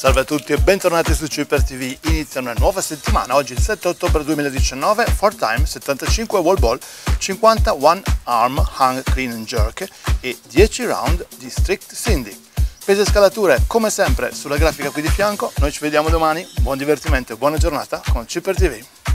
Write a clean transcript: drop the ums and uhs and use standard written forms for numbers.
Salve a tutti e bentornati su Chipper TV. Inizia una nuova settimana, oggi il 7 ottobre 2019, 4 time, 75 wall ball, 51 arm hang clean and jerk e 10 round di strict sindhi. Pesi e scalature come sempre sulla grafica qui di fianco, noi ci vediamo domani, buon divertimento e buona giornata con Chipper TV.